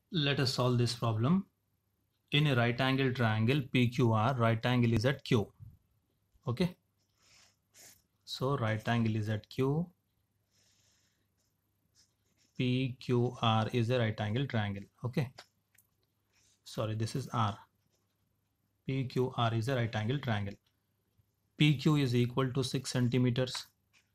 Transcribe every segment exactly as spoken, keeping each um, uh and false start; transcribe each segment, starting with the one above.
Let us solve this problem. In a right angle triangle P Q R, right angle is at Q. Okay. So right angle is at Q. P Q R is a right angle triangle. Okay. Sorry, this is R. P Q R is a right angle triangle. P Q is equal to six centimeters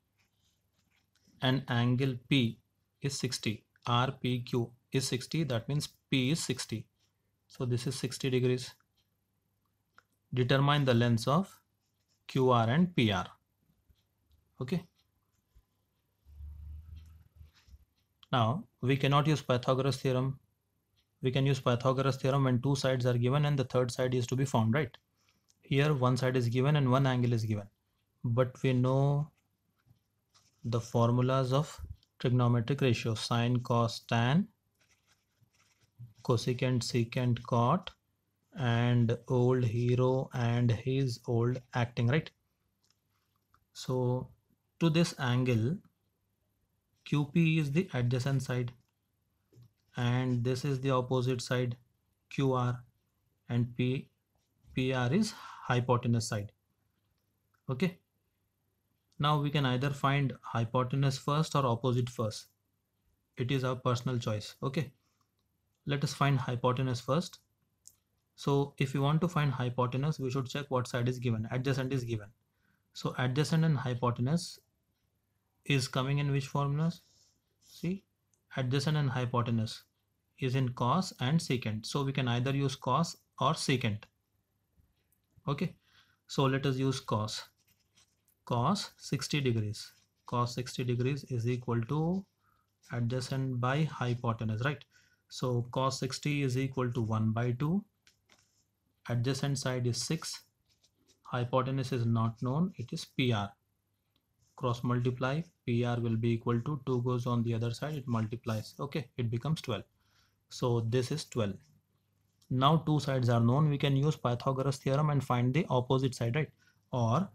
and angle P is sixty. R P Q is sixty. That means P is sixty. So this is sixty degrees. Determine the lengths of Q R and P R. Okay. Now we cannot use Pythagoras theorem. We can use Pythagoras theorem when two sides are given and the third side is to be found, right? Here one side is given and one angle is given. But we know the formulas of trigonometric ratios: sine, cos, tan, cosecant, secant, cot, and old hero and his old acting, right? So to this angle, Q P is the adjacent side and this is the opposite side, Q R, and P, PR is hypotenuse side. Okay. Now we can either find hypotenuse first or opposite first. It is our personal choice. Okay. Let us find hypotenuse first. So if you want to find hypotenuse, we should check what side is given. Adjacent is given. So adjacent and hypotenuse is coming in which formulas? See, adjacent and hypotenuse is in cos and secant. So we can either use cos or secant. Okay. So let us use cos. Cos sixty degrees. Cos sixty degrees is equal to adjacent by hypotenuse, right? So cos sixty is equal to one by two. Adjacent side is six. Hypotenuse is not known. It is P R. Cross multiply. P R will be equal to two goes on the other side. It multiplies. Okay. It becomes twelve. So this is twelve. Now two sides are known. We can use Pythagoras theorem and find the opposite side, right? Or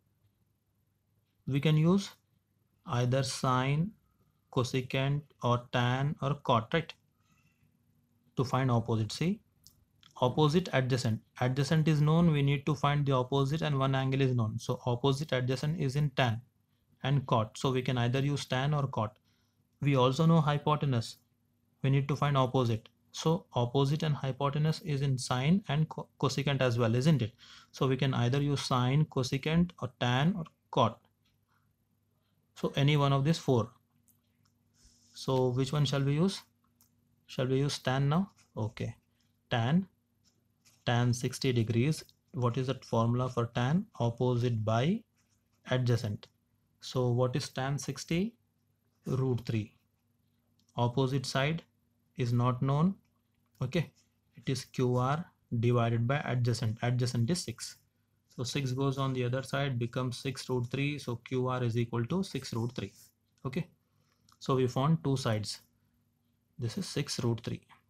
we can use either sine, cosecant, or tan, or cot, right? To find opposite. See, opposite, adjacent. Adjacent is known. We need to find the opposite and one angle is known. So opposite adjacent is in tan and cot. So we can either use tan or cot. We also know hypotenuse. We need to find opposite. So opposite and hypotenuse is in sine and cosecant as well, isn't it? So we can either use sine, cosecant, or tan or cot. So any one of these four. So which one shall we use? Shall we use tan now? Okay. Tan. Tan sixty degrees. What is that formula for tan? Opposite by adjacent. So what is tan sixty? Root three. Opposite side is not known. Okay. It is Q R divided by adjacent. Adjacent is six. So six goes on the other side, becomes six root three. So Q R is equal to six root three. Okay. So we found two sides. This is six root three.